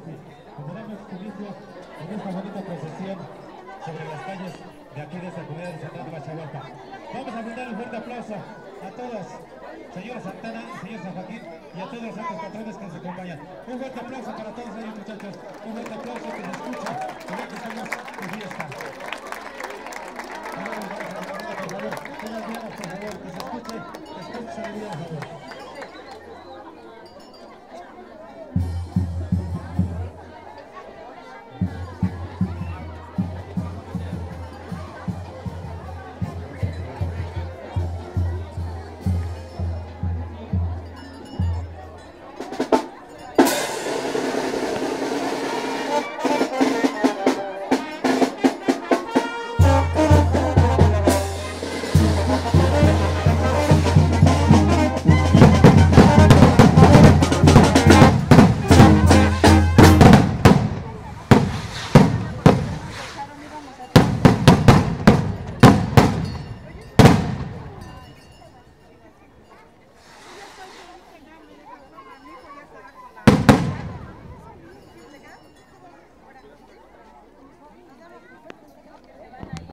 que tendremos su inicio en esta bonita procesión sobre las calles de aquí de esta comunidad de Santana de Bachahualpa. Vamos a brindar un fuerte aplauso a todos, señora Santana, señor San Joaquín y a todos los santos patrones que nos acompañan. Un fuerte aplauso para todos ellos, muchachos. Un fuerte aplauso que se escucha, que ya que estamos de fiesta. Por favor, por favor, que se escuche, por favor.